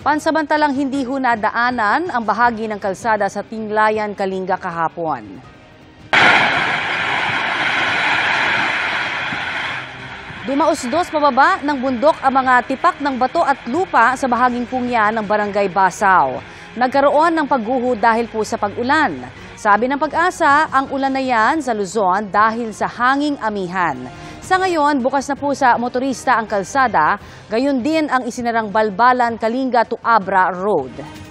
Pansamantalang hindi ho nadaanan ang bahagi ng kalsada sa Tinglayan, Kalinga kahapon. Dumausdos pababa ng bundok ang mga tipak ng bato at lupa sa bahaging pungya ng Barangay Basaw. Nagkaroon ng pagguho dahil po sa pag-ulan. Sabi ng Pag-asa, ang ulan na yan sa Luzon dahil sa hanging amihan. Sa ngayon, bukas na po sa motorista ang kalsada, gayon din ang isinarang Balbalan Kalinga to Abra Road.